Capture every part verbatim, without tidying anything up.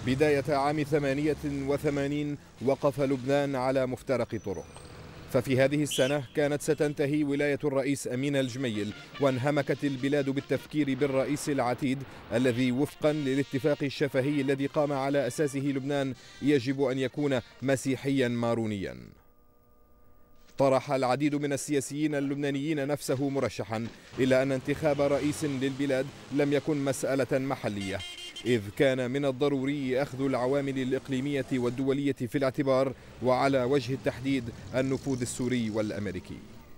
بداية عام ثمانية وثمانين وقف لبنان على مفترق طرق، ففي هذه السنة كانت ستنتهي ولاية الرئيس أمين الجميل، وانهمكت البلاد بالتفكير بالرئيس العتيد الذي وفقا للاتفاق الشفهي الذي قام على أساسه لبنان يجب أن يكون مسيحيا مارونيا. طرح العديد من السياسيين اللبنانيين نفسه مرشحا، إلا أن انتخاب رئيس للبلاد لم يكن مسألة محلية، إذ كان من الضروري أخذ العوامل الإقليمية والدولية في الاعتبار، وعلى وجه التحديد النفوذ السوري والأمريكي.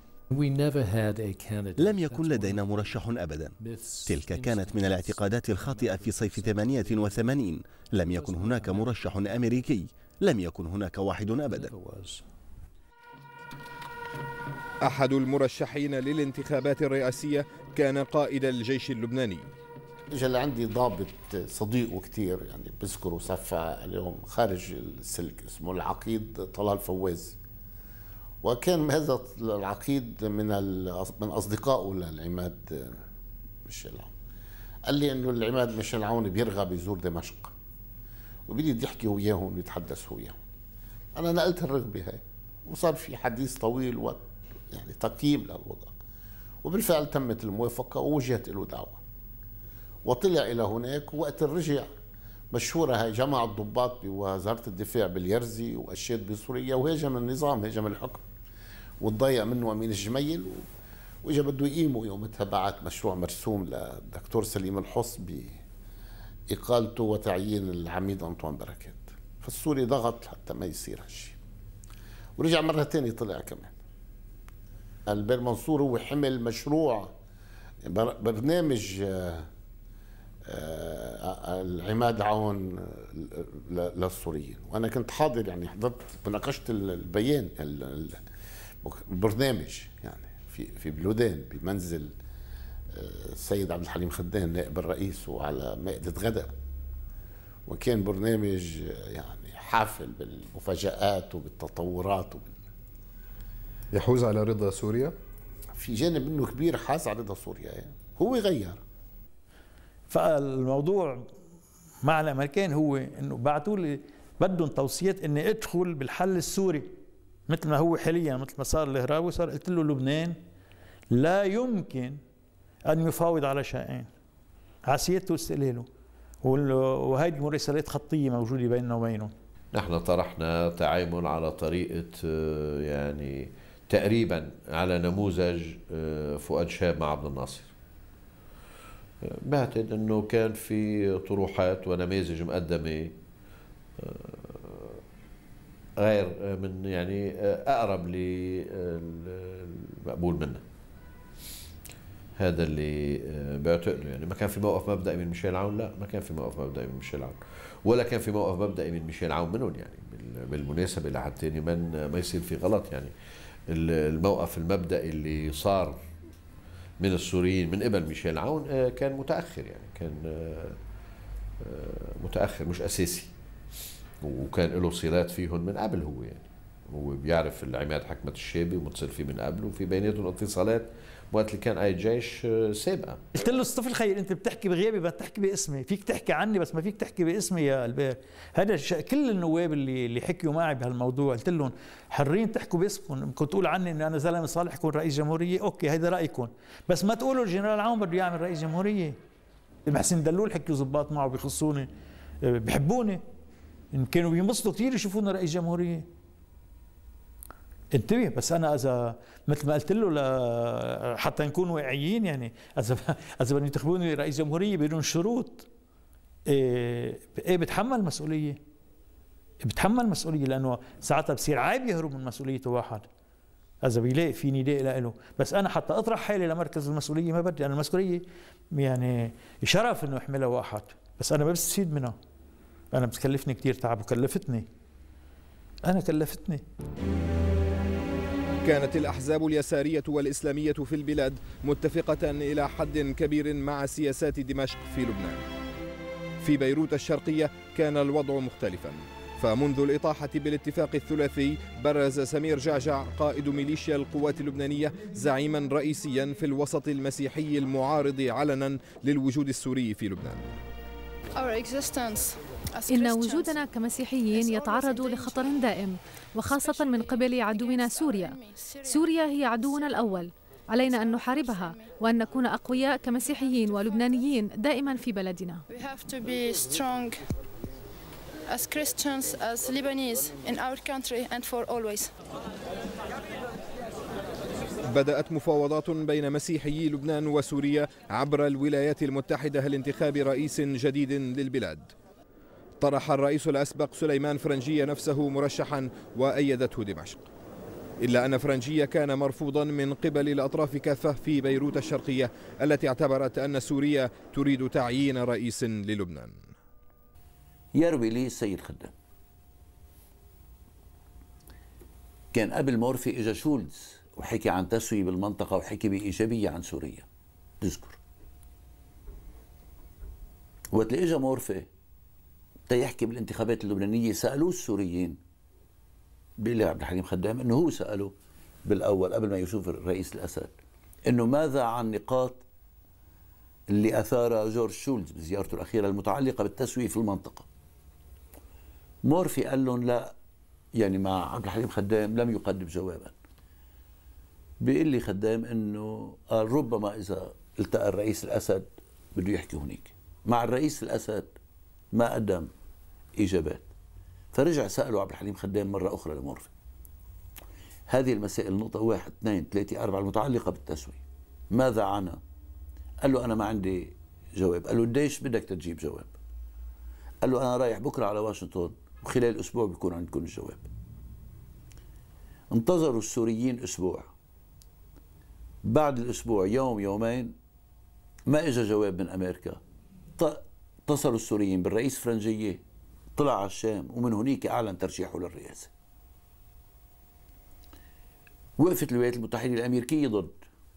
لم يكن لدينا مرشح أبدا. تلك كانت من الاعتقادات الخاطئة في صيف ثمانية وثمانين. لم يكن هناك مرشح أمريكي، لم يكن هناك واحد أبدا. أحد المرشحين للانتخابات الرئاسية كان قائد الجيش اللبناني. اجى لعندي ضابط صديقه كثير، يعني بذكره صفى اليوم خارج السلك، اسمه العقيد طلال فواز، وكان هذا العقيد من من اصدقائه للعماد ميشيل عون. قال لي انه العماد ميشيل عون بيرغب يزور دمشق وبدي يحكي وياهم ويتحدث وياهم. انا نقلت الرغبه هاي وصار في حديث طويل و يعني تقييم للوضع، وبالفعل تمت الموافقه ووجهت له دعوه وطلع إلى هناك. وقت الرجع مشهورة هاي، جمع الضباط بوزارة الدفاع باليرزي وأشيد بسوريا، وهاجم النظام، هاجم الحكم، وتضايق منه أمين الجميل، وإجا بده يقيمه. يومتها بعت مشروع مرسوم للدكتور سليم الحص بإقالته وتعيين العميد أنطوان بركات، فالسوري ضغط حتى ما يصير هالشيء، ورجع مرة ثانية طلع كمان. البير منصور هو حمل مشروع برنامج العماد عون للسوريين، وانا كنت حاضر، يعني حضرت مناقشه البيان البرنامج يعني في في بلودان بمنزل السيد عبد الحليم خدان نائب الرئيس، وعلى مائده غداء، وكان برنامج يعني حافل بالمفاجآت وبالتطورات وبال... يحوز على رضا سوريا. في جانب منه كبير حاز على رضا سوريا، يعني هو غير. فالموضوع مع الامريكان هو انه بعثوا لي بدهم توصيات اني ادخل بالحل السوري مثل ما هو حاليا، مثل ما صار الهراوي صار. قلت له لبنان لا يمكن ان يفاوض على شيئين، عسيرته واستقلاله، وهذه مراسلات خطيه موجوده بيننا وبينهم. نحن طرحنا تعامل على طريقه يعني تقريبا على نموذج فؤاد شاب مع عبد الناصر. بعتقد انه كان في طروحات ونماذج مقدمه غير من يعني اقرب للمقبول منها. هذا اللي بعتقده، يعني ما كان في موقف مبدئي من ميشيل عون، لا ما كان في موقف مبدئي من ميشيل عون، ولا كان في موقف مبدئي من ميشيل عون منهم. يعني بالمناسبه لحد ثاني من ما يصير في غلط، يعني الموقف المبدئي اللي صار من السوريين من قبل ميشيل عون كان متأخر، يعني كان متأخر مش أساسي، وكان له صلات فيهم من قبل. هو يعني هو بيعرف العماد حكمة الشابي ومتصل فيه من قبل، وفي بيناتهم اتصالات وقت اللي كان قايد جيش سابقة. قلت له اسطف الخير، انت بتحكي بغيابي بس تحكي باسمي، فيك تحكي عني بس ما فيك تحكي باسمي يا البير. هذا كل النواب اللي اللي حكيوا معي بهالموضوع قلت لهم حرين تحكوا باسمكم، كنت تقول عني ان انا زلمه صالح اكون رئيس جمهوريه، اوكي هذا رايكم، بس ما تقولوا الجنرال عون بده يعمل رئيس جمهوريه. المحسن دلول حكوا ضباط معه بيخصوني، بحبوني، كانوا بينبسطوا كثير يشوفوني رئيس جمهوريه. انتبه، بس انا اذا مثل ما قلت له حتى نكون واقعيين، يعني اذا اذا بدهم ينتخبوني رئيس جمهوريه بدون شروط، ايه, إيه بتحمل مسؤوليه، بتحمل مسؤوليه، لانه ساعتها بصير عيب يهرب من مسؤوليته واحد اذا بيلاقي في نداء له. بس انا حتى اطرح حالي لمركز المسؤوليه ما بدي، انا المسؤوليه يعني شرف انه يحملها واحد، بس انا ما بستفيد منها، انا بتكلفني كثير تعب وكلفتني، انا كلفتني. كانت الأحزاب اليسارية والإسلامية في البلاد متفقة إلى حد كبير مع سياسات دمشق في لبنان. في بيروت الشرقية كان الوضع مختلفا، فمنذ الإطاحة بالاتفاق الثلاثي برز سمير جعجع قائد ميليشيا القوات اللبنانية زعيما رئيسيا في الوسط المسيحي المعارض علنا للوجود السوري في لبنان. Our existence إن وجودنا كمسيحيين يتعرض لخطر دائم، وخاصة من قبل عدونا سوريا. سوريا هي عدونا الأول، علينا أن نحاربها وأن نكون أقوياء كمسيحيين ولبنانيين دائما في بلدنا. As Christians, as Lebanese in our country and for always. بدأت مفاوضات بين مسيحيي لبنان وسوريا عبر الولايات المتحدة لانتخاب رئيس جديد للبلاد. طرح الرئيس الأسبق سليمان فرنجية نفسه مرشحا وأيدته دمشق، إلا أن فرنجية كان مرفوضا من قبل الأطراف كافة في بيروت الشرقية التي اعتبرت أن سوريا تريد تعيين رئيس للبنان. يروي لي السيد خدام كان قبل مورفي اجى شولز وحكي عن تسوية بالمنطقة وحكي بإيجابية عن سوريا. تذكر وقت اللي اجى مورفي تيحكي بالانتخابات اللبنانية سألوه السوريين، بيقول لي عبد الحليم خدام انه هو سأله بالاول قبل ما يشوف الرئيس الاسد انه ماذا عن نقاط اللي اثارها جورج شولز بزيارته الاخيرة المتعلقة بالتسوية في المنطقة. مورفي قال لهم لا، يعني مع عبد الحليم خدام لم يقدم جوابا. بيقول لي خدام انه قال ربما اذا التقى الرئيس الاسد بده يحكي هنيك. مع الرئيس الاسد ما قدم اجابات، فرجع ساله عبد الحليم خدام مره اخرى لمورفي هذه المسائل، نقطه واحد اثنين ثلاثه اربعه المتعلقه بالتسويه ماذا عنها؟ قال له انا ما عندي جواب. قال له قديش بدك تجيب جواب؟ قال له انا رايح بكره على واشنطن وخلال اسبوع بيكون عندكم الجواب. انتظروا السوريين اسبوع، بعد الاسبوع يوم يومين ما اجى جواب من امريكا. اتصلوا السوريين بالرئيس فرنجية، طلع على الشام ومن هناك اعلن ترشيحه للرئاسه. وقفت الولايات المتحده الامريكيه ضد،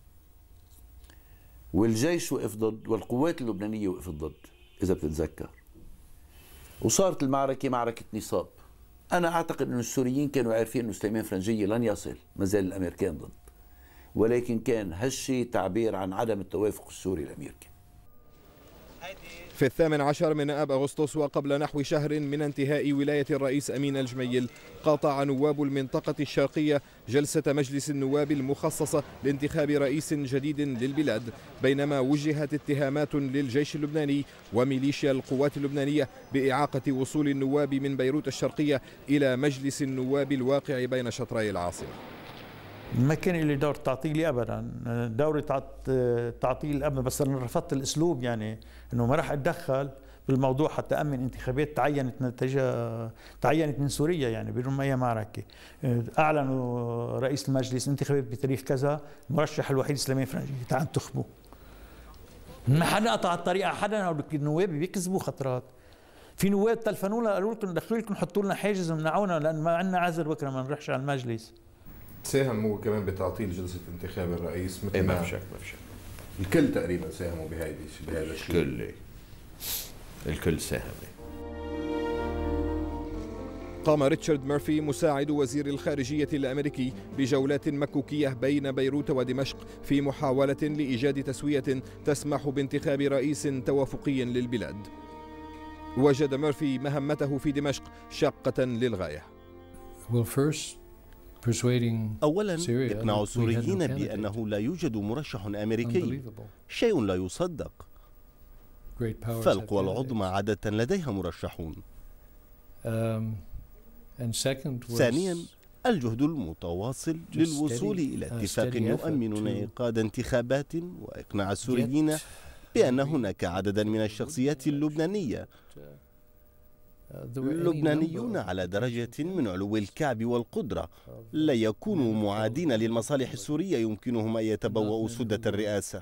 والجيش وقف ضد، والقوات اللبنانيه وقفت ضد اذا بتتذكر، وصارت المعركه معركه نصاب. انا اعتقد انه السوريين كانوا عارفين انه سليمان فرنجية لن يصل، ما زال الامريكان ضد، ولكن كان هالشيء تعبير عن عدم التوافق السوري الامريكي. في الثامن عشر من آب أغسطس وقبل نحو شهر من انتهاء ولاية الرئيس أمين الجميل، قاطع نواب المنطقة الشرقية جلسة مجلس النواب المخصصة لانتخاب رئيس جديد للبلاد، بينما وجهت اتهامات للجيش اللبناني وميليشيا القوات اللبنانية بإعاقة وصول النواب من بيروت الشرقية إلى مجلس النواب الواقع بين شطري العاصمة. ما كان لي دور تعطيلي ابدا، دوري تعطيل ابدا، بس انا رفضت الاسلوب، يعني انه ما راح اتدخل بالموضوع حتى امن انتخابات تعينت نتيجه تعينت من سوريا يعني بدون اي معركه. اعلنوا رئيس المجلس انتخابات بتاريخ كذا، المرشح الوحيد سليمان فرنجي، تعالوا انتخبوا. ما حدا قطع الطريق على حدا، النواب بيكذبوا خطرات. في نواب تلفنوا لنا قالوا لكم دخلوا لكم حطوا لنا حاجز ومنعونا لان ما عندنا عذر بكره ما نروحش على المجلس. ساهم هو كمان بتعطيل جلسة انتخاب الرئيس مثل ما في شك ما في شك الكل تقريبا ساهموا بهذا بهذا الشيء. الكل الكل ساهم. قام ريتشارد ميرفي مساعد وزير الخارجية الأمريكي بجولات مكوكية بين بيروت ودمشق في محاولة لإيجاد تسوية تسمح بانتخاب رئيس توافقي للبلاد. وجد ميرفي مهمته في دمشق شاقة للغاية. well first أولاً إقناع السوريين بأنه لا يوجد مرشح أمريكي شيء لا يصدق، فالقوى العظمى عادة لديها مرشحون. ثانياً الجهد المتواصل للوصول إلى اتفاق يؤمن انعقاد انتخابات وإقناع السوريين بأن هناك عدداً من الشخصيات اللبنانية اللبنانيون على درجة من علو الكعب والقدرة لا يكونوا معادين للمصالح السورية يمكنهم أن يتبوأوا سدة الرئاسة.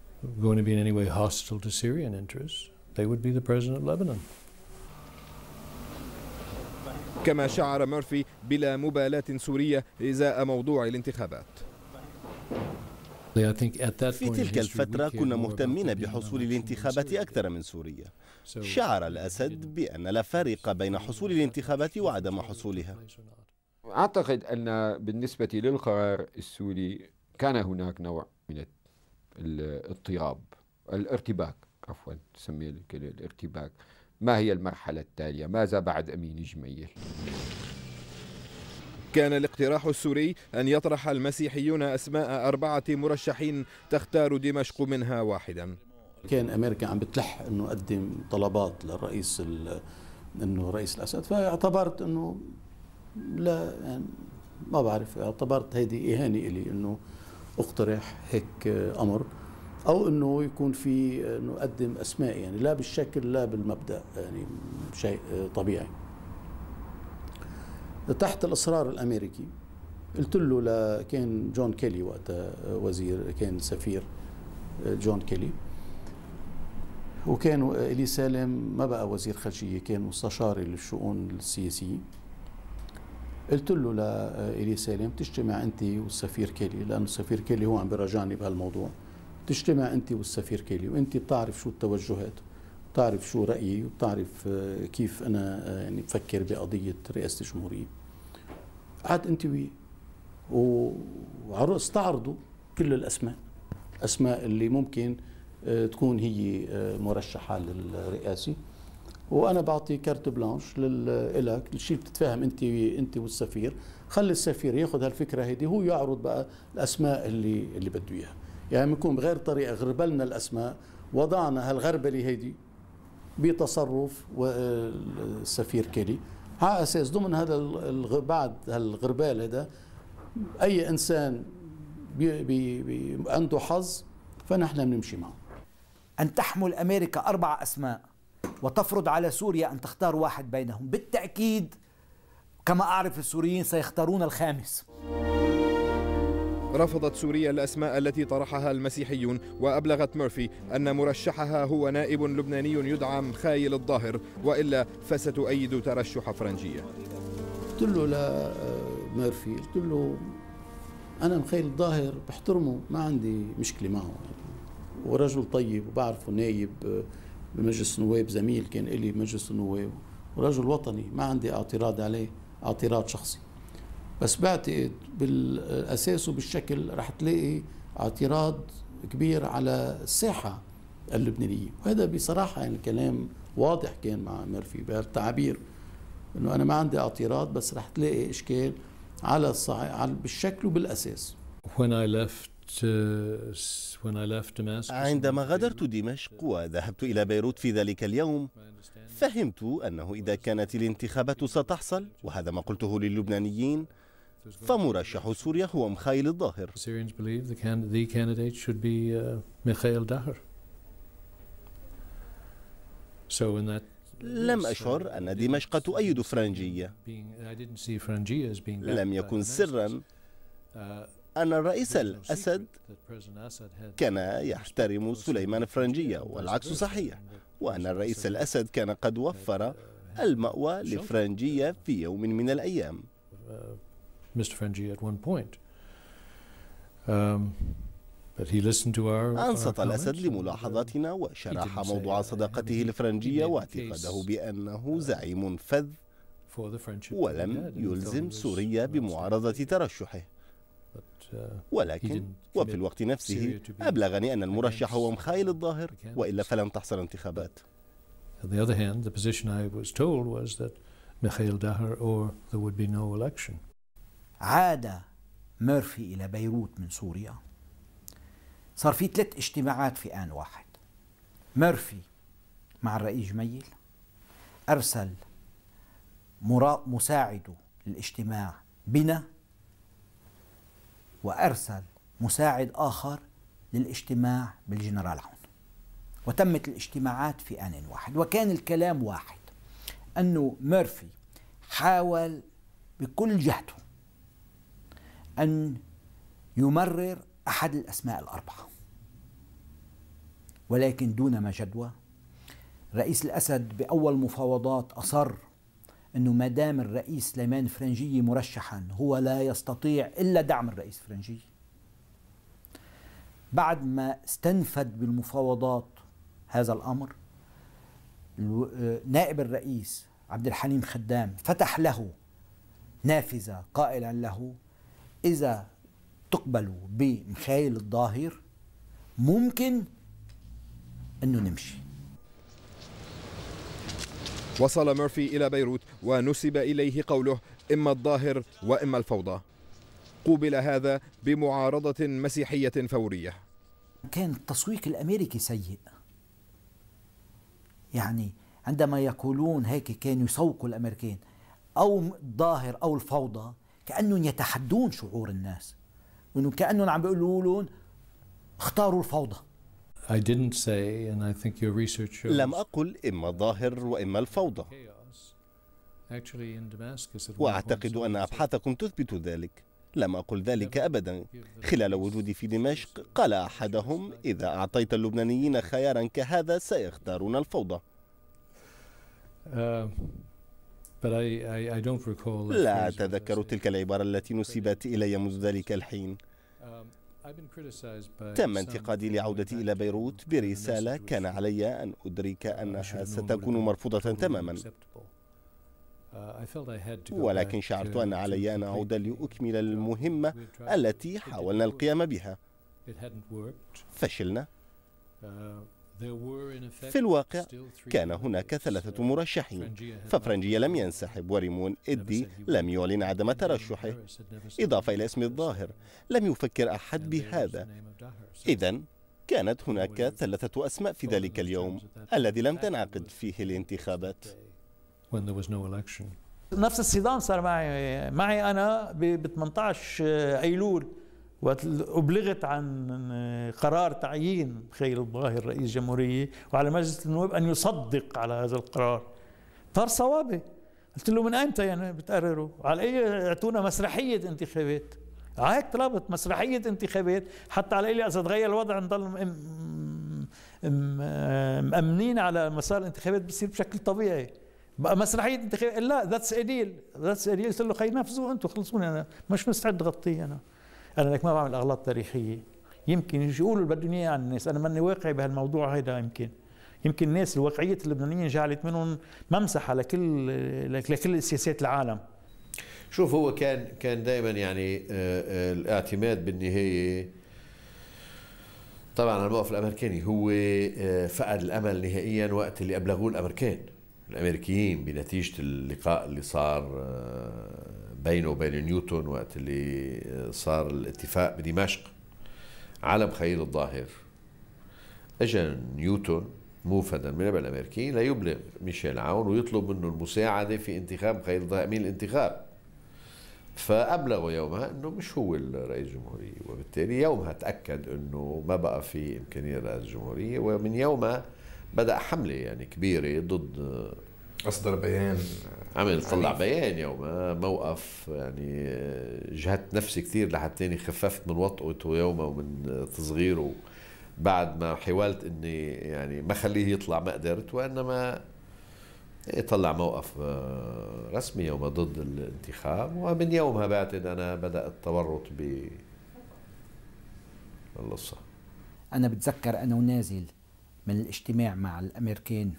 كما شعر ميرفي بلا مبالاة سورية إزاء موضوع الانتخابات. في تلك الفترة كنا مهتمين بحصول الانتخابات أكثر من سوريا. شعر الأسد بأن لا فارق بين حصول الانتخابات وعدم حصولها. أعتقد أن بالنسبة للقرار السوري كان هناك نوع من الاضطراب الارتباك عفوا تسميه الارتباك ما هي المرحلة التالية؟ ماذا بعد أمين جميل؟ كان الاقتراح السوري أن يطرح المسيحيون أسماء أربعة مرشحين تختار دمشق منها واحدا. كان أمريكا عم بتلح أنه قدم طلبات للرئيس أنه رئيس الأسد، فاعتبرت أنه لا يعني ما بعرف، اعتبرت هيدي إهانة إلي أنه اقترح هيك أمر، أو أنه يكون في أنه أقدم أسماء يعني لا بالشكل لا بالمبدأ، يعني شيء طبيعي. تحت الإصرار الأمريكي قلت له، لا كان جون كيلي وقتها وزير، كان سفير جون كيلي، وكان إلي سالم ما بقى وزير خارجية، كان مستشاري للشؤون السياسية. قلت له لإلي سالم تجتمع أنت والسفير كيلي، لأنه السفير كيلي هو عم براجعني بهالموضوع، تجتمع أنت والسفير كيلي وأنت بتعرف شو التوجهات، بتعرف شو رأيي، وبتعرف كيف أنا يعني بفكر بقضية رئاسة الجمهورية. قعد أنت وياه واستعرضوا كل الأسماء، أسماء اللي ممكن تكون هي مرشحة للرئاسة، وأنا بعطي كارت بلانش لك، الشيء بتتفاهم أنت أنت والسفير، خلي السفير ياخذ هالفكرة هيدي، هو يعرض بقى الأسماء اللي اللي بده إياها. يعني بنكون بغير طريقة غربلنا الأسماء، وضعنا هالغربلة هيدي بتصرف السفير كيلي، على أساس ضمن هذا بعد هالغربال هذا أي إنسان بي بي بي عنده حظ فنحن بنمشي معه. أن تحمل أمريكا أربع أسماء وتفرض على سوريا أن تختار واحد بينهم، بالتأكيد كما أعرف السوريين سيختارون الخامس. رفضت سوريا الأسماء التي طرحها المسيحيون، وأبلغت ميرفي أن مرشحها هو نائب لبناني يدعى مخايل الظاهر، وإلا فستؤيد ترشح فرنجية. قلت له لميرفي، قلت له أنا مخايل الظاهر بحترمه، ما عندي مشكلة معه، ورجل طيب وبعرفه نايب بمجلس النواب، زميل كان إلي بمجلس النواب، ورجل وطني، ما عندي اعتراض عليه اعتراض شخصي. بس بعتقد بالأساس وبالشكل رح تلاقي اعتراض كبير على الساحة اللبنانية، وهذا بصراحة يعني كلام واضح كان مع ميرفي بهالتعابير، إنه أنا ما عندي اعتراض بس رح تلاقي إشكال على الصع... بالشكل وبالأساس. When I left, uh, when I left Damascus, عندما غادرت دمشق وذهبت إلى بيروت في ذلك اليوم، فهمت أنه إذا كانت الانتخابات ستحصل، وهذا ما قلته للبنانيين، فمرشح سوريا هو مخايل الظاهر. لم أشعر أن دمشق تؤيد فرنجية. لم يكن سرا أن الرئيس الأسد كان يحترم سليمان فرنجية، والعكس صحيح، وأن الرئيس الأسد كان قد وفر المأوى لفرنجية في يوم من الأيام. أنصت الأسد لملاحظاتنا وشرح موضوع صداقته لفرنجية واعتقاده بأنه زعيم فذ، ولم يلزم سوريا بمعارضة ترشحه. ولكن وفي الوقت نفسه أبلغني أن المرشح هو مخايل الظاهر، وإلا فلن تحصل انتخابات. On the other hand, the position I was told was that Mikhail Daher or there would be no election. عاد ميرفي إلى بيروت من سوريا، صار في ثلاث اجتماعات في آن واحد. ميرفي مع الرئيس جميل أرسل مساعده للاجتماع بنا، وأرسل مساعد آخر للاجتماع بالجنرال عون، وتمت الاجتماعات في آن واحد، وكان الكلام واحد، أنه ميرفي حاول بكل جهده أن يمرر أحد الأسماء الأربعة، ولكن دون ما جدوى. رئيس الأسد بأول مفاوضات أصر أنه ما دام الرئيس سليمان فرنجية مرشحا هو لا يستطيع إلا دعم الرئيس فرنجية. بعد ما استنفد بالمفاوضات هذا الأمر، نائب الرئيس عبد الحليم خدام فتح له نافذة قائلا له: إذا تقبلوا بمخايل الظاهر ممكن أنه نمشي. وصل ميرفي إلى بيروت ونسب إليه قوله إما الظاهر وإما الفوضى. قوبل هذا بمعارضة مسيحية فورية. كان التسويق الأمريكي سيء، يعني عندما يقولون هيك كانوا يسوقوا الأمريكان أو الظاهر أو الفوضى كأنهم يتحدون شعور الناس، وإنه كأنهم عم بيقولوا لهم اختاروا الفوضى. I didn't say, and I think your research shows. لم أقل إما الظاهر وإما الفوضى، وأعتقد أن أبحاثكم تثبت ذلك. لم أقل ذلك أبدا. خلال وجودي في دمشق قال أحدهم إذا أعطيت اللبنانيين خيارا كهذا سيختارون الفوضى. لا أتذكر تلك العبارة التي نسبت إلي منذ ذلك الحين. تم انتقادي لعودتي إلى بيروت برسالة كان علي أن أدرك أنها ستكون مرفوضة تماما، ولكن شعرت أن علي أن أعود لأكمل المهمة التي حاولنا القيام بها. فشلنا. في الواقع كان هناك ثلاثة مرشحين، ففرنجية لم ينسحب وريمون إدي لم يعلن عدم ترشحه، إضافة إلى اسم الظاهر. لم يفكر أحد بهذا. إذن كانت هناك ثلاثة أسماء في ذلك اليوم الذي لم تنعقد فيه الانتخابات. نفس الصدام صار معي معي أنا ب ثمانية عشر أيلول، وأبلغت عن قرار تعيين خير الظاهر رئيس جمهورية، وعلى مجلس النواب أن يصدق على هذا القرار. صار صوابي. قلت له من أيمتى يعني بتقرروا؟ على أي اعطونا مسرحية انتخابات. هيك طلبت مسرحية انتخابات حتى على إلي إذا تغير الوضع نضل مأمنين على مسار الانتخابات بيصير بشكل طبيعي. بقى مسرحية انتخابات لا ذاتس اديل ذاتس اديل. قلت له خي نفذوا انتم خلصوني، انا مش مستعد اغطيه. انا انا لك ما بعمل اغلاط تاريخية. يمكن يقولوا اللي بدهم اياه عن الناس، انا ماني واقعي بهالموضوع هيدا. يمكن يمكن الناس الواقعية اللبنانيين جعلت منهم ممسحة لكل لكل سياسات العالم. شوف هو كان كان دائما يعني الاعتماد بالنهاية طبعا على الموقف الامريكاني. هو فقد الامل نهائيا وقت اللي ابلغوه الامريكان الامريكيين بنتيجة اللقاء اللي صار بينه وبين نيوتن وقت اللي صار الاتفاق بدمشق على مخيل الظاهر. اجى نيوتن موفدا من قبل الامريكيين ليبلغ ميشيل عون ويطلب منه المساعدة في انتخاب مخيل الظاهر امين الانتخاب. فأبلغوا يومها أنه مش هو الرئيس الجمهورية، وبالتالي يومها تأكد أنه ما بقى في إمكانية رئيس الجمهورية. ومن يومها بدأ حملة يعني كبيرة ضد، أصدر بيان، عمل طلع بيان يومها موقف يعني جهدت نفسي كثير لحتى خففت من وطئته يومها ومن تصغيره. بعد ما حاولت أني يعني ما خليه يطلع ما قدرت، وإنما طلع موقف رسمي يوم ضد الانتخاب. ومن يومها بعتقد أنا بدأ التورط بالقصة. أنا بتذكر أنا ونازل من الاجتماع مع الأمريكان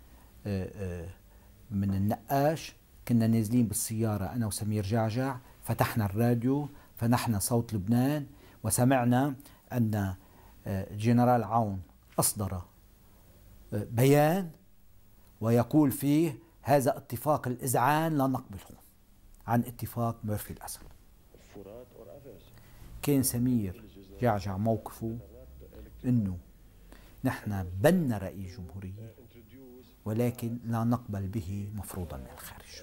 من النقاش، كنا نازلين بالسيارة أنا وسمير جعجع، فتحنا الراديو فنحنا صوت لبنان وسمعنا أن الجنرال عون أصدر بيان ويقول فيه هذا اتفاق الإذعان لا نقبله عن اتفاق ميرفي الأسد. كان سمير جعجع موقفه أنه نحن بنا رئيس جمهورية ولكن لا نقبل به مفروضا من الخارج.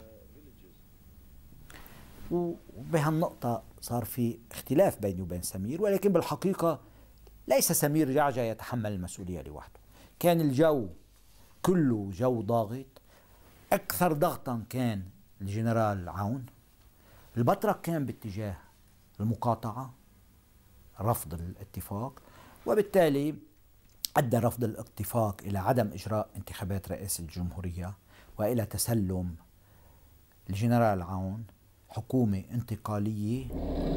وبهالنقطة صار في اختلاف بيني وبين سمير، ولكن بالحقيقة ليس سمير جعجع يتحمل المسؤولية لوحده. كان الجو كله جو ضاغط. أكثر ضغطا كان الجنرال عون. البطرك كان باتجاه المقاطعة، رفض الاتفاق، وبالتالي أدى رفض الاتفاق إلى عدم إجراء انتخابات رئاسة الجمهورية وإلى تسلم الجنرال عون حكومة انتقالية.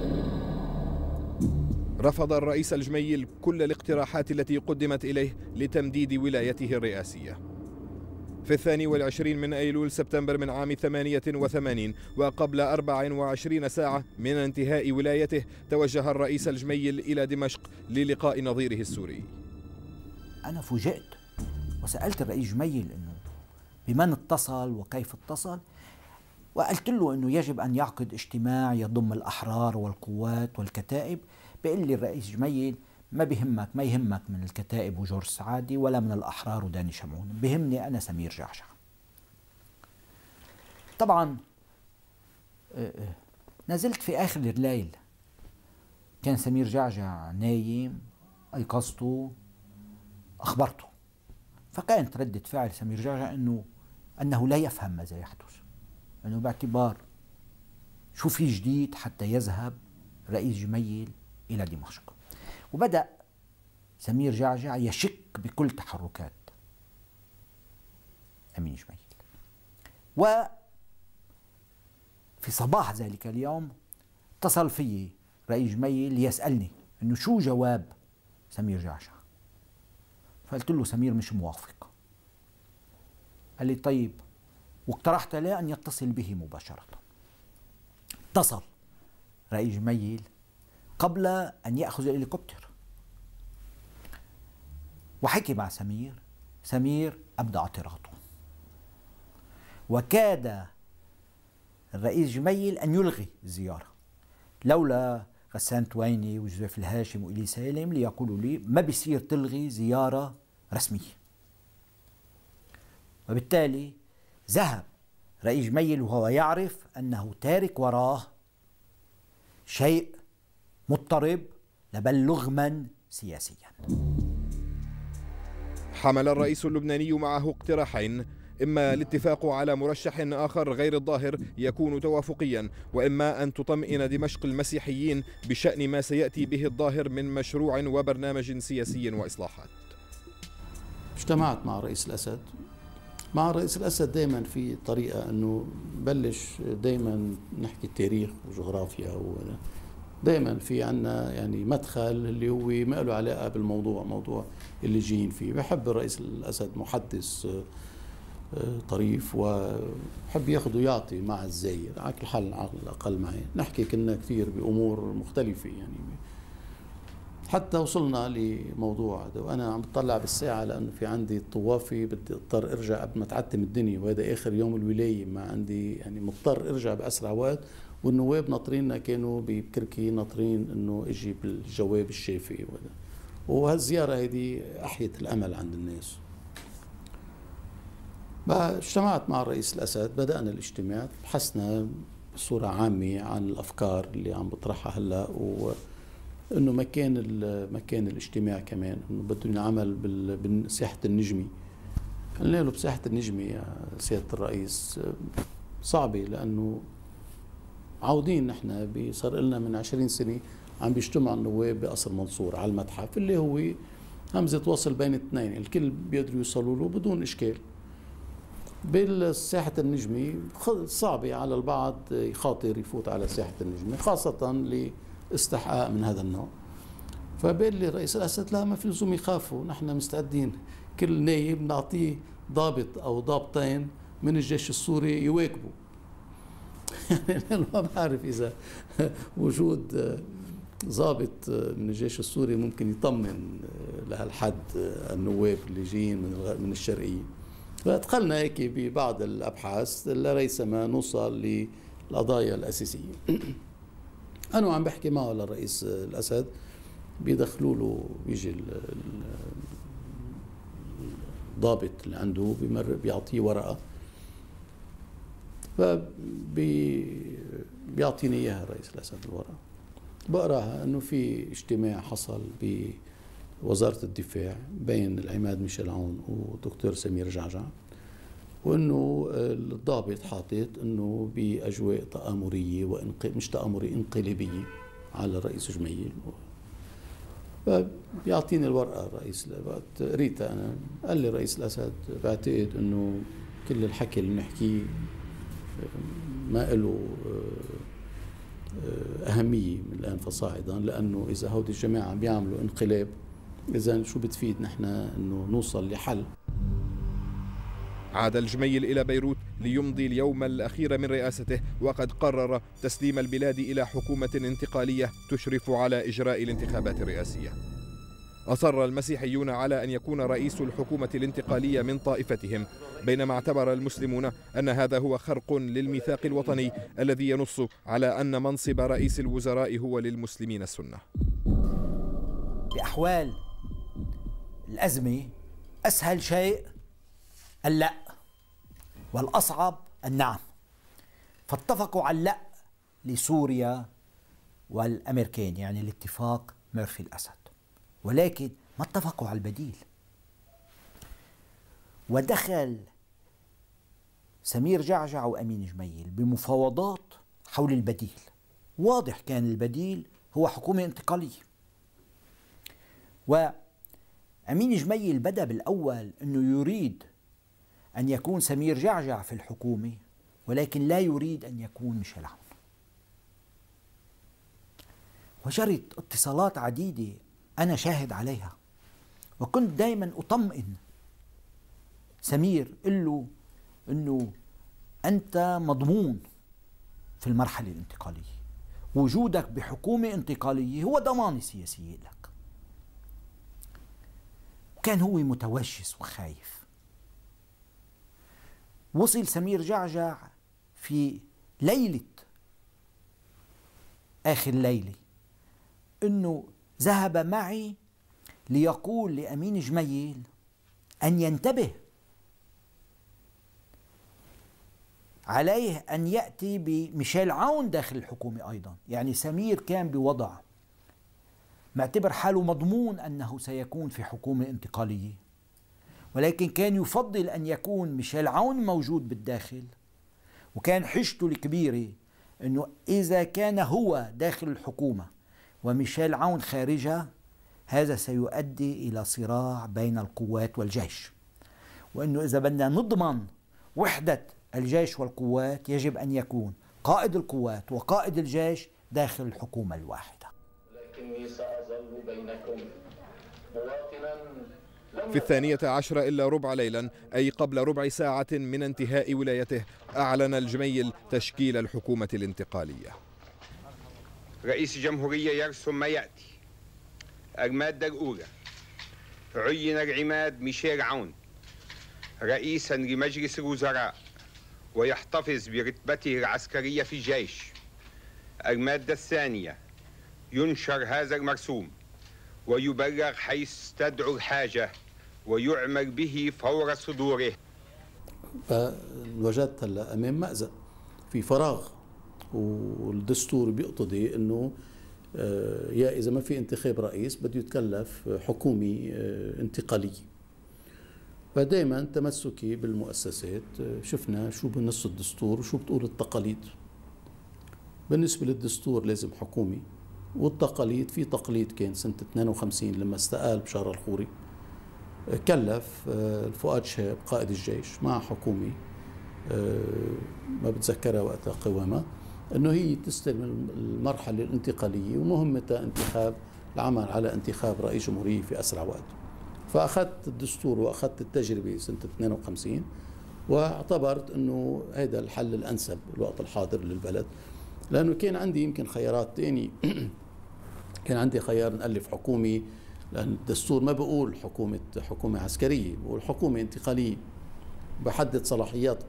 رفض الرئيس الجميل كل الاقتراحات التي قدمت إليه لتمديد ولايته الرئاسية. في الثاني والعشرين من أيلول سبتمبر من عام ثمانية وثمانين وقبل أربع وعشرين ساعة من انتهاء ولايته توجه الرئيس الجميل إلى دمشق للقاء نظيره السوري. أنا فوجئت وسألت الرئيس جميل إنه بمن اتصل وكيف اتصل، وقلت له أنه يجب أن يعقد اجتماع يضم الأحرار والقوات والكتائب. بيقول لي الرئيس جميل ما بيهمك، ما يهمك من الكتائب وجورج سعادي ولا من الأحرار وداني شمعون، بيهمني أنا سمير جعجع. طبعا نزلت في آخر الليل، كان سمير جعجع نايم، أيقظته أخبرته، فكانت ردة فعل سمير جعجع أنه أنه لا يفهم ماذا يحدث، أنه باعتبار شو في جديد حتى يذهب رئيس جميل إلى دمشق. وبدأ سمير جعجع يشك بكل تحركات أمين جميل. وفي صباح ذلك اليوم اتصل في رئيس جميل ليسألني أنه شو جواب سمير جعجع. فقلت له سمير مش موافق. قال لي طيب، واقترحت له أن يتصل به مباشرة. اتصل رئيس جميل قبل أن يأخذ الهليكوبتر وحكي مع سمير. سمير أبدى اعتراضه، وكاد الرئيس جميل أن يلغي الزيارة لولا غسان تويني وجوزيف الهاشم وإلي سالم ليقولوا لي ما بيصير تلغي زيارة رسمية. وبالتالي ذهب رئيس جميل وهو يعرف أنه تارك وراه شيء مضطرب لبل لغما سياسيا. حمل الرئيس اللبناني معه اقتراحين، إما الاتفاق على مرشح آخر غير الظاهر يكون توافقيا، وإما أن تطمئن دمشق المسيحيين بشأن ما سيأتي به الظاهر من مشروع وبرنامج سياسي وإصلاحات. اجتمعت مع رئيس الأسد. مع رئيس الأسد دائما في طريقة أنه بلش دائما نحكي تاريخ وجغرافيا، دائما في عنا يعني مدخل اللي هو ما له علاقة بالموضوع، موضوع اللي جايين فيه. بحب الرئيس الأسد محدث طريف وحب ياخذ ويعطي مع الزاير، على كل حال على الأقل معي نحكي كنا كثير بأمور مختلفة يعني، حتى وصلنا لموضوع هذا. وأنا عم بطلع بالساعة لأنه في عندي طوافي بدي اضطر ارجع قبل ما تعتم الدنيا، وهذا آخر يوم الولاية، ما عندي يعني مضطر ارجع بأسرع وقت. والنواب ناطريننا كانوا بكركي ناطرين انه اجي بالجواب الشافي وهذا. وهالزيارة هذه أحيت الأمل عند الناس. اجتمعت مع الرئيس الأسد، بدأنا الاجتماع، بحثنا بصورة عامة عن الأفكار اللي عم بطرحها هلا، وإنه مكان مكان الاجتماع كمان إنه بده ينعمل بساحة النجمي. قلنا له بساحة النجمي يا سيادة الرئيس صعبة، لأنه عاودين نحن صار لنا من عشرين سنة عم بيجتمع النواب بقصر منصور على المتحف، اللي هو همزة وصل بين الاثنين، الكل بيقدروا يوصلوا له بدون إشكال. بالساحة النجمي صعبة على البعض يخاطر يفوت على ساحة النجمي، خاصة لاستحقاق من هذا النوع. فبقول لي رئيس الأسد لا، ما في لزوم يخافوا، نحن مستعدين، كل نايب نعطيه ضابط أو ضابطين من الجيش السوري يواكبوا. يعني أنا ما بعرف إذا وجود ضابط من الجيش السوري ممكن يطمن لهالحد النواب اللي جايين من من الشرقية. فدخلنا هيك ببعض الأبحاث لريثما نوصل للقضايا الأساسية. أنا عم بحكي معه للرئيس الأسد، بيدخلوا له، بيجي الضابط اللي عنده بيمر بيعطيه ورقة، فبيعطيني اياها الرئيس الاسد الورقه، بقراها انه في اجتماع حصل بوزاره الدفاع بين العماد ميشيل عون ودكتور سمير جعجع، وانه الضابط حاطط انه باجواء تآمريه وانق... مش تآمريه انقلابيه على الرئيس جميل. فبيعطيني الورقه الرئيس، وقت قريتها انا قال لي الرئيس الاسد بعتقد انه كل الحكي اللي بنحكيه ما له أهمية من الآن فصاعدا، لأنه إذا هودي الجماعة بيعملوا انقلاب، إذا شو بتفيد نحن إنه نوصل لحل. عاد الجميل إلى بيروت ليمضي اليوم الأخير من رئاسته، وقد قرر تسليم البلاد إلى حكومة انتقالية تشرف على إجراء الانتخابات الرئاسية. أصر المسيحيون على أن يكون رئيس الحكومة الانتقالية من طائفتهم، بينما اعتبر المسلمون أن هذا هو خرق للميثاق الوطني الذي ينص على أن منصب رئيس الوزراء هو للمسلمين السنة. بأحوال الأزمة أسهل شيء اللا، والأصعب النعم، فاتفقوا على اللا لسوريا والأمريكان، يعني الاتفاق ميرفي الأسد، ولكن ما اتفقوا على البديل. ودخل سمير جعجع وأمين جميل بمفاوضات حول البديل. واضح كان البديل هو حكومة انتقالية، وأمين جميل بدأ بالأول أنه يريد أن يكون سمير جعجع في الحكومة، ولكن لا يريد أن يكون ميشيل عون. وجرت اتصالات عديدة أنا شاهد عليها، وكنت دائما أطمئن سمير، قل له أنه أنت مضمون في المرحلة الانتقالية، وجودك بحكومة انتقالية هو ضمانة سياسية لك. وكان هو متوجس وخايف. وصل سمير جعجع في ليلة آخر ليلة أنه ذهب معي ليقول لأمين جميل أن ينتبه، عليه أن يأتي بميشيل عون داخل الحكومة أيضا. يعني سمير كان بوضع معتبر حاله مضمون أنه سيكون في حكومة انتقالية، ولكن كان يفضل أن يكون ميشيل عون موجود بالداخل. وكان حجته الكبيرة أنه إذا كان هو داخل الحكومة وميشيل عون خارجها، هذا سيؤدي إلى صراع بين القوات والجيش، وأنه إذا بدنا نضمن وحدة الجيش والقوات يجب أن يكون قائد القوات وقائد الجيش داخل الحكومة الواحدة. لكني سأظل بينكم مواطنا. في الثانية عشر إلا ربع ليلا، أي قبل ربع ساعة من انتهاء ولايته، أعلن الجميل تشكيل الحكومة الانتقالية. رئيس جمهورية يرسم ما يأتي. المادة الأولى: عين العماد ميشيل عون رئيسا لمجلس الوزراء ويحتفظ برتبته العسكرية في الجيش. المادة الثانية: ينشر هذا المرسوم ويبلغ حيث تدعو الحاجة ويعمل به فور صدوره. فوجدت هلا امام مأزق في فراغ، والدستور بيقتضي انه يا اذا ما في انتخاب رئيس بده يتكلف حكومي انتقاليه. فدائما تمسكي بالمؤسسات، شفنا شو بنص الدستور وشو بتقول التقاليد. بالنسبه للدستور لازم حكومي، والتقاليد في تقليد كان سنة اثنين وخمسين لما استقال بشار الخوري، كلف فؤاد شهاب قائد الجيش مع حكومة ما بتذكرها وقتها قوامة، انه هي تستلم المرحلة الانتقالية ومهمتها انتخاب العمل على انتخاب رئيس جمهورية في اسرع وقت. فاخذت الدستور واخذت التجربة سنة اثنين وخمسين، واعتبرت انه هذا الحل الانسب الوقت الحاضر للبلد، لانه كان عندي يمكن خيارات ثانية. كان عندي خيار نألف حكومة، لأن الدستور ما بقول حكومة حكومة عسكرية، بقول حكومة انتقالية بحدد صلاحيات.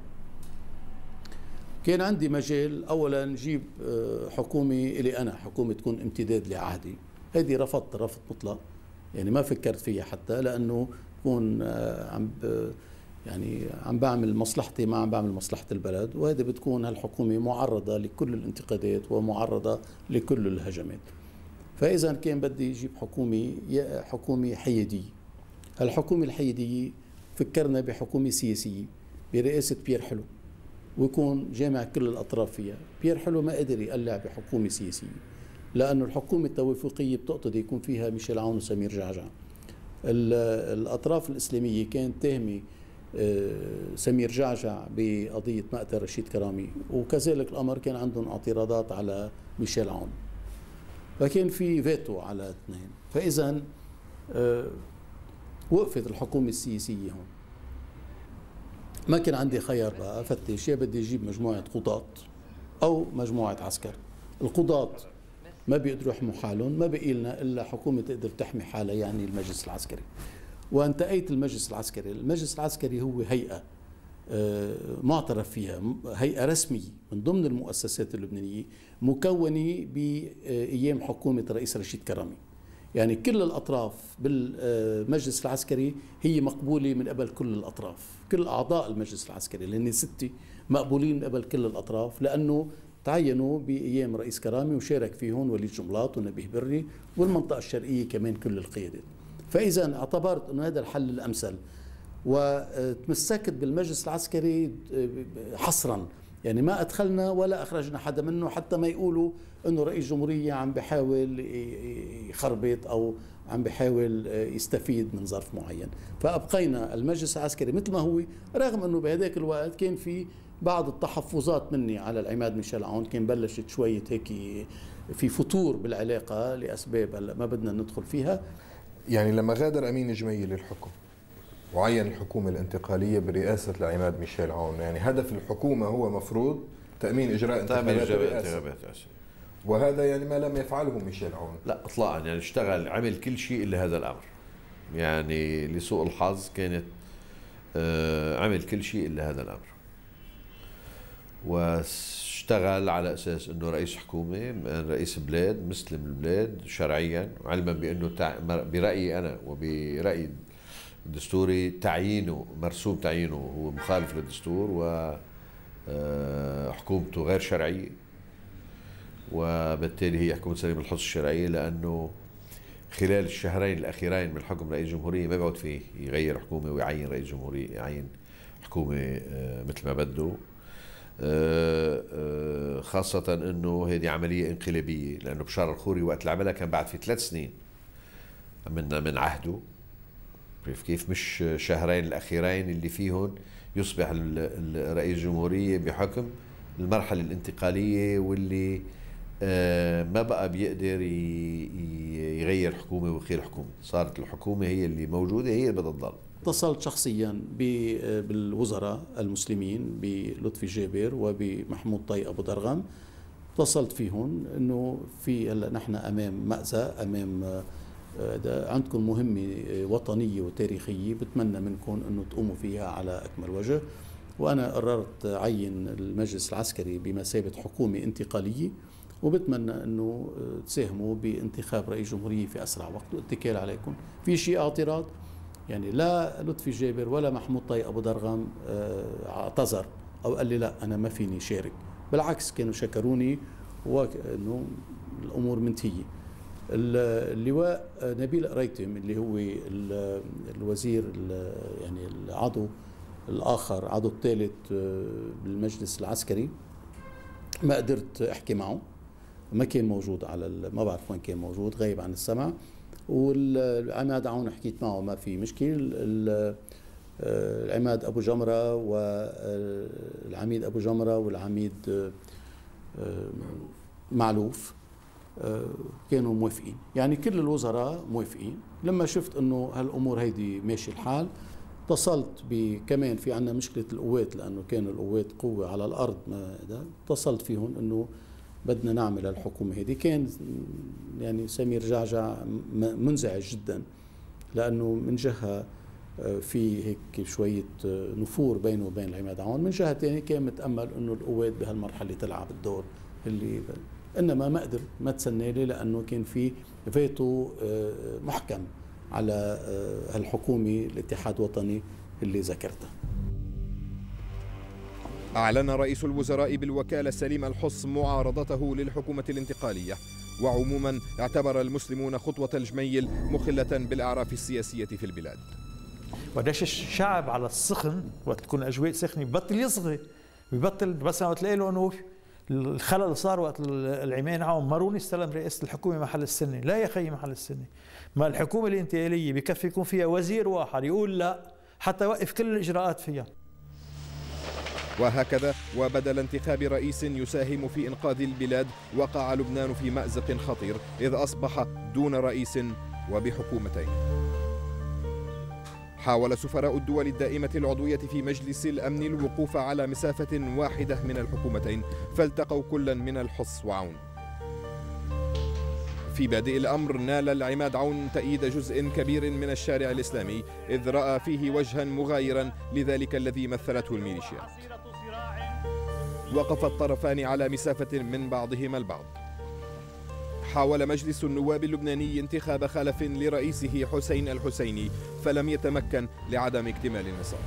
كان عندي مجال أولا نجيب حكومة إلي أنا، حكومة تكون امتداد لعهدي. هذه رفضت رفض مطلق، يعني ما فكرت فيها حتى، لأنه بكون عم يعني عم بعمل مصلحتي ما عم بعمل مصلحة البلد، وهذه بتكون هالحكومة معرضة لكل الانتقادات ومعرضة لكل الهجمات. فإذا كان بدي أجيب حكومة حكومة حيادية. هالحكومة الحيادية فكرنا بحكومة سياسية برئاسة بيير حلو، ويكون جامع كل الأطراف فيها. بيير حلو ما قدر يقلع بحكومة سياسية، لأنه الحكومة التوافقية بتقتضي يكون فيها ميشيل عون وسمير جعجع. الأطراف الإسلامية كانت تهمي سمير جعجع بقضية مقتل رشيد كرامي، وكذلك الأمر كان عندهم اعتراضات على ميشيل عون، فكان في فيتو على اثنين. فإذا وقفت الحكومة السياسية هون. ما كان عندي خيار بقى أفتش، يا بدي أجيب مجموعة قضاة أو مجموعة عسكر. القضاة ما بيقدروا يحموا حالهم، ما بقي لنا إلا حكومة تقدر تحمي حالها، يعني المجلس العسكري. وانتهيت المجلس العسكري. المجلس العسكري هو هيئة معترف فيها، هيئة رسمية من ضمن المؤسسات اللبنانية، مكونة بأيام حكومة الرئيس رشيد كرامي. يعني كل الأطراف بالمجلس العسكري هي مقبولة من قبل كل الأطراف، كل أعضاء المجلس العسكري لأن ستة مقبولين من قبل كل الأطراف، لأنه تعينوا بأيام رئيس كرامي وشارك فيهم وليد جملاط ونبيه بري والمنطقة الشرقية كمان كل القيادات. فإذا اعتبرت أنه هذا الحل الأمثل وتمسكت بالمجلس العسكري حصرا، يعني ما أدخلنا ولا أخرجنا حدا منه حتى ما يقولوا أنه رئيس جمهورية عم بيحاول يخربط أو عم بيحاول يستفيد من ظرف معين. فأبقينا المجلس العسكري مثل ما هو، رغم أنه بهذاك الوقت كان في بعض التحفظات مني على العماد ميشيل عون، كان بلشت شوية هيك في فتور بالعلاقة لأسباب هلا ما بدنا ندخل فيها. يعني لما غادر أمين جميل الحكم وعين الحكومة الانتقالية برئاسة العماد ميشيل عون، يعني هدف الحكومة هو مفروض تأمين إجراء انتخابات الرئاسة، وهذا يعني ما لم يفعله ميشيل عون. لا إطلاقا، يعني اشتغل عمل كل شيء إلا هذا الأمر. يعني لسوء الحظ كانت آه عمل كل شيء إلا هذا الأمر، واشتغل على أساس أنه رئيس حكومة، رئيس بلاد، مسلم البلاد شرعيا، علما بأنه برأيي أنا وبرأيي الدستوري تعيينه مرسوم تعيينه هو مخالف للدستور وحكومته غير شرعية، وبالتالي هي حكومة سليم الحصن الشرعية، لأنه خلال الشهرين الأخيرين من حكم رئيس جمهورية ما بيعود فيه يغير حكومة ويعين رئيس جمهورية، يعين حكومة مثل ما بده، خاصة أنه هذه عملية انقلابية، لأنه بشار الخوري وقت اللي عملها كان بعد في ثلاث سنين من من عهده، كيف مش شهرين الأخيرين اللي فيهم يصبح الرئيس جمهورية بحكم المرحلة الانتقالية واللي ما بقى بيقدر يغير حكومة ويخير حكومة، صارت الحكومة هي اللي موجودة هي اللي بدها تضل. اتصلت شخصيا بالوزراء المسلمين بلطفي جابر وبمحمود طي أبو درغم، اتصلت فيهم انه في هلا نحن امام مأزى، امام عندكم مهمة وطنية وتاريخية بتمنى منكم انه تقوموا فيها على اكمل وجه، وانا قررت عين المجلس العسكري بمثابة حكومة انتقالية، وبتمنى انه تساهموا بانتخاب رئيس جمهورية في اسرع وقت واتكال عليكم. في شيء اعتراض؟ يعني لا لطفي جابر ولا محمود طي ابو درغم اعتذر او قال لي لا انا ما فيني شارك، بالعكس كانوا شكروني وانه الامور منتهيه. اللواء نبيل قريتم اللي هو الوزير يعني العضو الاخر، عضو الثالث بالمجلس العسكري، ما قدرت احكي معه، ما كان موجود على ما بعرف وين كان موجود، غايب عن السمع. والعماد عون حكيت معه ما في مشكل. العماد ابو جمره والعميد ابو جمره والعميد معلوف كانوا موافقين، يعني كل الوزراء موافقين. لما شفت انه هالامور هيدي ماشي الحال، اتصلت كمان في عنا مشكله القوات، لانه كانوا القوات قوه على الارض، ما ده اتصلت فيهم انه بدنا نعمل الحكومه هيدي. كان يعني سمير جعجع منزعج جدا، لانه من جهه في هيك شويه نفور بينه وبين العماد عون، من جهه ثانيه كان متامل انه القوات بهالمرحله تلعب الدور اللي، انما ما قدر ما تسنى لي، لانه كان في فيتو محكم على هالحكومه الاتحاد الوطني اللي ذكرتها. أعلن رئيس الوزراء بالوكالة سليم الحص معارضته للحكومة الانتقالية، وعموما اعتبر المسلمون خطوة الجميل مخلة بالأعراف السياسية في البلاد. وداش الشعب على السخن، وقت تكون الأجواء سخنة ببطل يصغي، ببطل بس لما تلاقي له انه الخلل صار وقت العماد عون ماروني استلم رئاسة الحكومة محل السنة. لا يا خيي محل السنة، ما الحكومة الانتقالية بكفي يكون فيها وزير واحد يقول لا حتى يوقف كل الإجراءات فيها. وهكذا وبدل انتخاب رئيس يساهم في إنقاذ البلاد، وقع لبنان في مأزق خطير، إذ أصبح دون رئيس وبحكومتين. حاول سفراء الدول الدائمة العضوية في مجلس الأمن الوقوف على مسافة واحدة من الحكومتين، فالتقوا كلا من الحص وعون. في بادئ الأمر نال العماد عون تأييد جزء كبير من الشارع الإسلامي، إذ رأى فيه وجها مغايرا لذلك الذي مثلته الميليشيات. وقف الطرفان على مسافة من بعضهما البعض. حاول مجلس النواب اللبناني انتخاب خلف لرئيسه حسين الحسيني، فلم يتمكن لعدم اكتمال النصاب.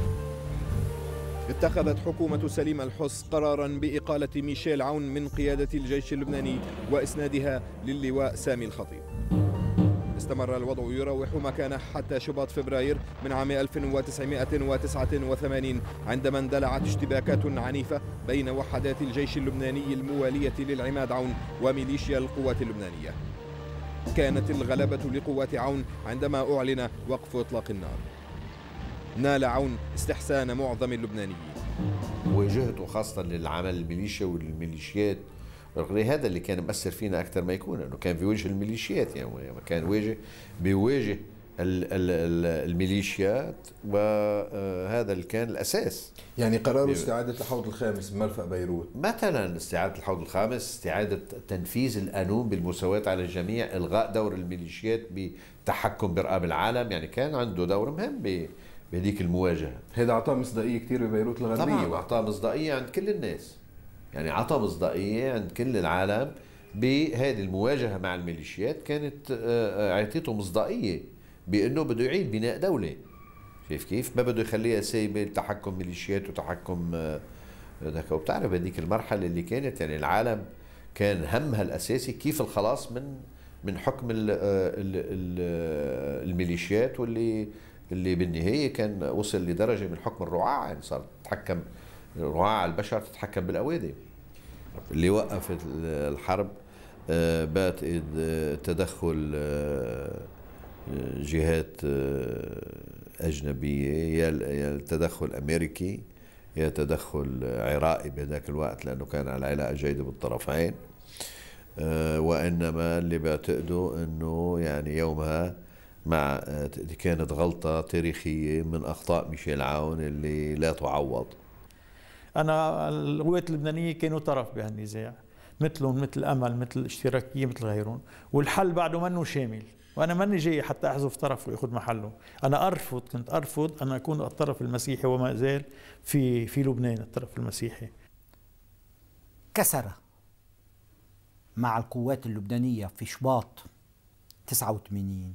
اتخذت حكومة سليم الحص قرارا بإقالة ميشيل عون من قيادة الجيش اللبناني وإسنادها للواء سامي الخطيب. استمر الوضع يروح مكانه حتى شباط فبراير من عام ألف وتسعمائة وتسعة وثمانين، عندما اندلعت اشتباكات عنيفة بين وحدات الجيش اللبناني الموالية للعماد عون وميليشيا القوات اللبنانية. كانت الغلبة لقوات عون عندما أعلن وقف إطلاق النار. نال عون استحسان معظم اللبنانيين. واجهته خاصة للعمل الميليشيا والميليشيات، هذا اللي كان مأثر فينا أكثر ما يكون، أنه كان بيواجه الميليشيات، يعني كان واجه بيواجه الميليشيات، وهذا اللي كان الأساس. يعني قرار استعادة الحوض الخامس مرفأ بيروت مثلا، استعادة الحوض الخامس، استعادة تنفيذ القانون بالمساواة على الجميع، إلغاء دور الميليشيات بالتحكم برقاب العالم، يعني كان عنده دور مهم بهذيك المواجهة. هذا أعطاه مصداقية كثير ببيروت الغربية. طبعا أعطاه مصداقية عند كل الناس، يعني أعطى مصداقية عند كل العالم بهذه المواجهة مع الميليشيات. كانت أعطيته مصداقية بأنه بده يعيد بناء دولة. شايف كيف؟ ما بده يخليها سايبة تحكم ميليشيات وتحكم ذاك. وبتعرف هذيك المرحلة اللي كانت، يعني العالم كان همها الأساسي كيف الخلاص من من حكم ال ال ال الميليشيات، واللي اللي بالنهاية كان وصل لدرجة من حكم الرعاع، يعني صار تتحكم رعاع البشر، تتحكم بالأوادم. اللي وقف الحرب بات تدخل جهات أجنبية، يا تدخل أمريكي يا تدخل عراقي بهذاك الوقت، لأنه كان على علاقة جيدة بالطرفين. وإنما اللي بعتقده أنه يعني يومها مع كانت غلطة تاريخية من أخطاء ميشيل عون اللي لا تعوض. أنا القوات اللبنانية كانوا طرف بهالنزاع، مثلهم مثل أمل، مثل الاشتراكية، مثل غيرهم، والحل بعده منه شامل. وأنا ماني جاي حتى أحذف طرف ويأخذ محله. أنا أرفض، كنت أرفض أن أكون الطرف المسيحي، وما زال في في لبنان الطرف المسيحي. كسر مع القوات اللبنانية في شباط تسعة وثمانين،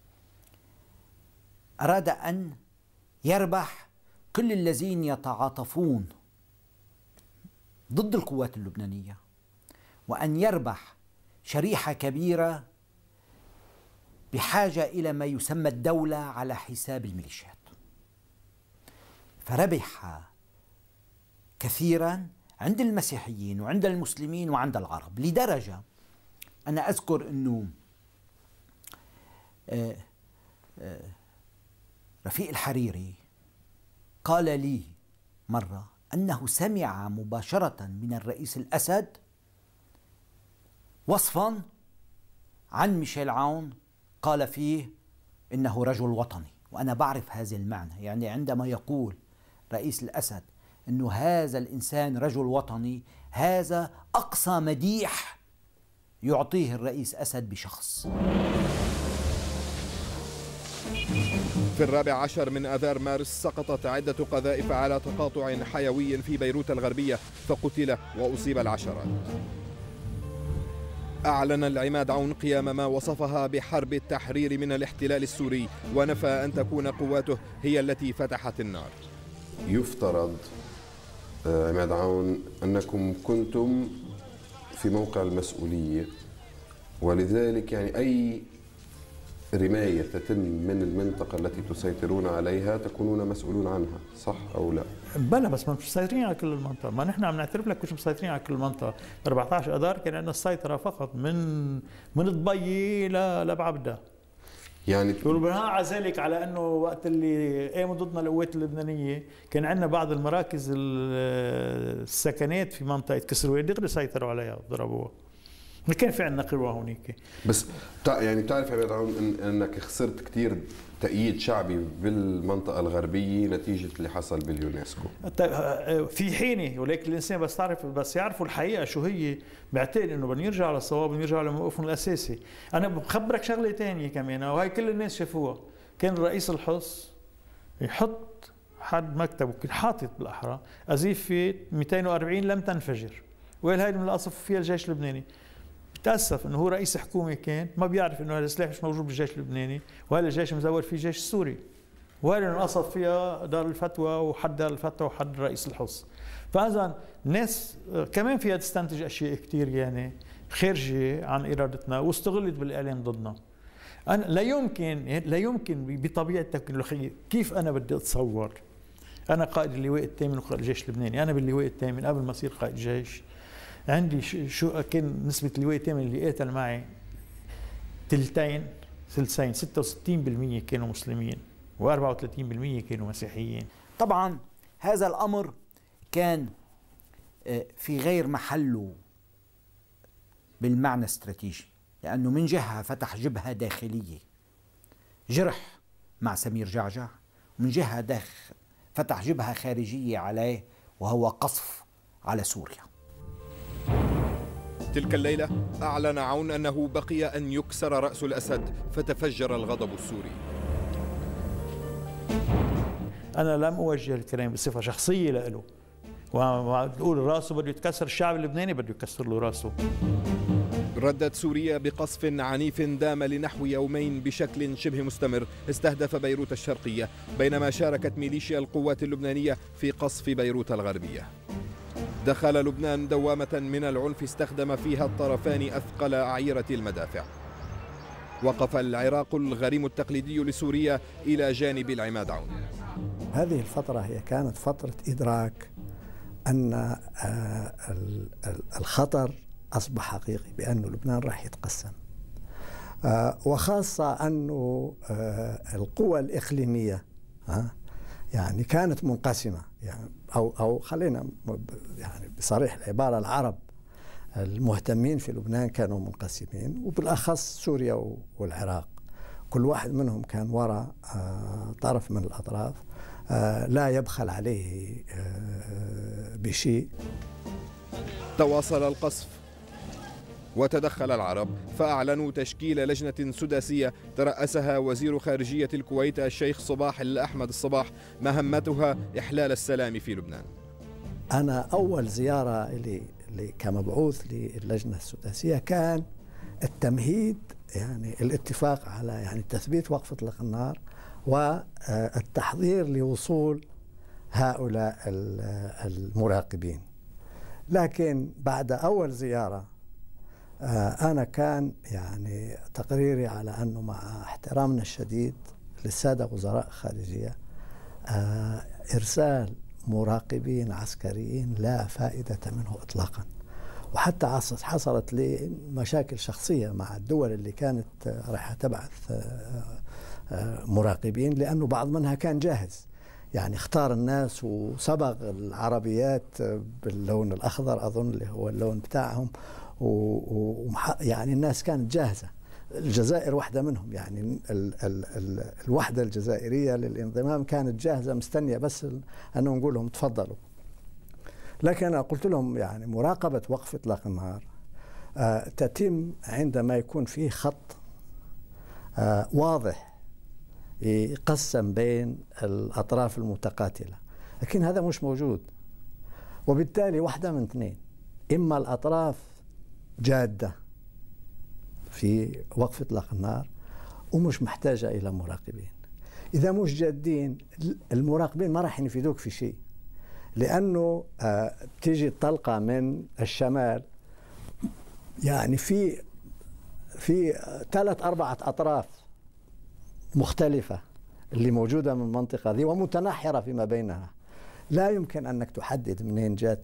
أراد أن يربح كل الذين يتعاطفون ضد القوات اللبنانية، وأن يربح شريحة كبيرة بحاجة إلى ما يسمى الدولة على حساب الميليشيات. فربح كثيرا عند المسيحيين وعند المسلمين وعند العرب، لدرجة أنا أذكر أنه آه آه رفيق الحريري قال لي مرة أنه سمع مباشرة من الرئيس الأسد وصفا عن ميشيل عون قال فيه إنه رجل وطني. وأنا بعرف هذا المعنى، يعني عندما يقول رئيس الأسد أنه هذا الإنسان رجل وطني، هذا أقصى مديح يعطيه الرئيس أسد بشخص. في الرابع عشر من آذار مارس سقطت عدة قذائف على تقاطع حيوي في بيروت الغربية، فقتل وأصيب العشرات. أعلن العماد عون قيام ما وصفها بحرب التحرير من الاحتلال السوري، ونفى أن تكون قواته هي التي فتحت النار. يفترض عماد عون أنكم كنتم في موقع المسؤولية، ولذلك يعني أي رماية تتم من المنطقة التي تسيطرون عليها تكونون مسؤولون عنها، صح أو لا؟ بلا، بس ما مش مسيطرين على كل المنطقة. ما نحن عم نعترف لك مش مسيطرين على كل المنطقة. أربعة عشر أذار كان عندنا السيطرة فقط من من ضبي لبعبدة. يعني وبناء على ذلك، على انه وقت اللي قاموا ضدنا القوات اللبنانيه كان عندنا بعض المراكز السكنات في منطقه كسروية دغري سيطروا عليها وضربوها. ما كان في عندنا قوى هونيك. بس يعني بتعرف عماد عون إن انك خسرت كثير تأييد شعبي بالمنطقة الغربية نتيجة اللي حصل باليونسكو. في حينه، ولكن الانسان بس تعرف بس يعرفوا الحقيقه شو هي، بعتقد انه بدنا نرجع للصواب ونرجع لموقفهم الاساسي. انا بخبرك شغله ثانيه كمان وهي كل الناس شافوها، كان رئيس الحص يحط حد مكتبه كان حاطط بالاحرى أزيفة مئتين وأربعين لم تنفجر، وقال هيدي من الاصف فيها الجيش اللبناني. بتأسف انه هو رئيس حكومه كان ما بيعرف انه هذا السلاح مش موجود بالجيش اللبناني، وهذا الجيش مزور فيه الجيش السوري، وهذا انقصف فيها دار الفتوى وحد دار الفتوى وحد رئيس الحص. فاذا الناس كمان فيها تستنتج اشياء كثير يعني خارجه عن ارادتنا واستغلت بالاعلام ضدنا. انا لا يمكن لا يمكن بطبيعه التكنولوجيا كيف انا بدي اتصور انا قائد اللواء الثامن وقائد الجيش اللبناني، انا باللواء الثامن قبل ما اصير قائد جيش عندي شو كان نسبة اللواء الثامن اللي قاتل معي ثلثين ثلثين ستة وستين بالمئة كانوا مسلمين وأربعة وثلاثين بالمئة كانوا مسيحيين. طبعا هذا الأمر كان في غير محله بالمعنى الاستراتيجي، لأنه من جهة فتح جبهة داخلية جرح مع سمير جعجع، ومن جهة داخل فتح جبهة خارجية عليه وهو قصف على سوريا. تلك الليلة أعلن عون أنه بقي أن يكسر رأس الأسد، فتفجر الغضب السوري. أنا لم أوجه الكلام بصفة شخصية له، وتقول راسه بده يتكسر، الشعب اللبناني بده يكسر له راسه. ردت سوريا بقصف عنيف دام لنحو يومين بشكل شبه مستمر، استهدف بيروت الشرقية، بينما شاركت ميليشيا القوات اللبنانية في قصف بيروت الغربية. دخل لبنان دوامة من العنف استخدم فيها الطرفان أثقل أعيرة المدافع. وقف العراق الغريم التقليدي لسوريا إلى جانب العماد عون. هذه الفترة هي كانت فترة إدراك أن الخطر أصبح حقيقي، بأن لبنان راح يتقسم، وخاصة أنه القوى الإقليمية يعني كانت منقسمة، يعني أو أو خلينا يعني بصريح العبارة العرب المهتمين في لبنان كانوا منقسمين، وبالأخص سوريا والعراق، كل واحد منهم كان وراء طرف من الأطراف لا يبخل عليه بشيء. تواصل القصف وتدخل العرب فأعلنوا تشكيل لجنة سداسية ترأسها وزير خارجية الكويت الشيخ صباح الأحمد الصباح، مهمتها إحلال السلام في لبنان. أنا أول زيارة لي كمبعوث للجنة السداسية كان التمهيد، يعني الاتفاق على يعني تثبيت وقف إطلاق النار والتحضير لوصول هؤلاء المراقبين. لكن بعد أول زيارة أنا كان يعني تقريري على أنه مع احترامنا الشديد للسادة وزراء الخارجية إرسال مراقبين عسكريين لا فائدة منه إطلاقا. وحتى حصلت لي مشاكل شخصية مع الدول اللي كانت راح تبعث مراقبين، لأنه بعض منها كان جاهز، يعني اختار الناس وصبغ العربيات باللون الأخضر أظن اللي هو اللون بتاعهم، ويعني الناس كانت جاهزة. الجزائر واحدة منهم، يعني ال ال ال الوحدة الجزائرية للانضمام كانت جاهزة مستنية بس أنه نقول لهم تفضلوا. لكن أنا قلت لهم يعني مراقبة وقف إطلاق النار آه تتم عندما يكون فيه خط آه واضح يقسم بين الأطراف المتقاتلة، لكن هذا مش موجود. وبالتالي واحدة من اثنين، إما الأطراف جادة في وقف إطلاق النار ومش محتاجة إلى مراقبين. إذا مش جادين المراقبين ما راح يفيدوك في شيء، لأنه آه تيجي الطلقة من الشمال، يعني في في ثلاث أربعة أطراف مختلفة اللي موجودة من المنطقة دي ومتنحرة فيما بينها، لا يمكن أنك تحدد منين جات.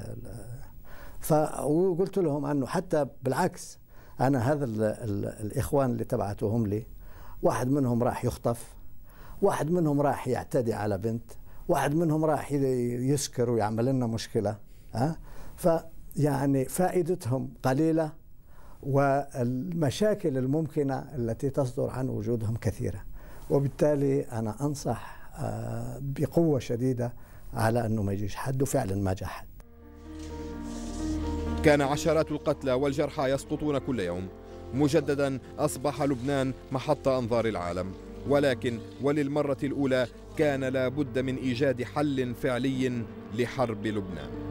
فقلت لهم أنه حتى بالعكس، أنا هذا ال ال الإخوان اللي تبعتهم لي، واحد منهم راح يخطف، واحد منهم راح يعتدي على بنت، واحد منهم راح يسكر ويعمل لنا مشكلة، ها؟ فيعني فائدتهم قليلة والمشاكل الممكنة التي تصدر عن وجودهم كثيرة، وبالتالي أنا أنصح بقوة شديدة على أنه ما يجيش حد، وفعلا ما جاء حد. كان عشرات القتلى والجرحى يسقطون كل يوم. مجددا أصبح لبنان محط أنظار العالم، ولكن وللمرة الأولى كان لا بد من إيجاد حل فعلي لحرب لبنان.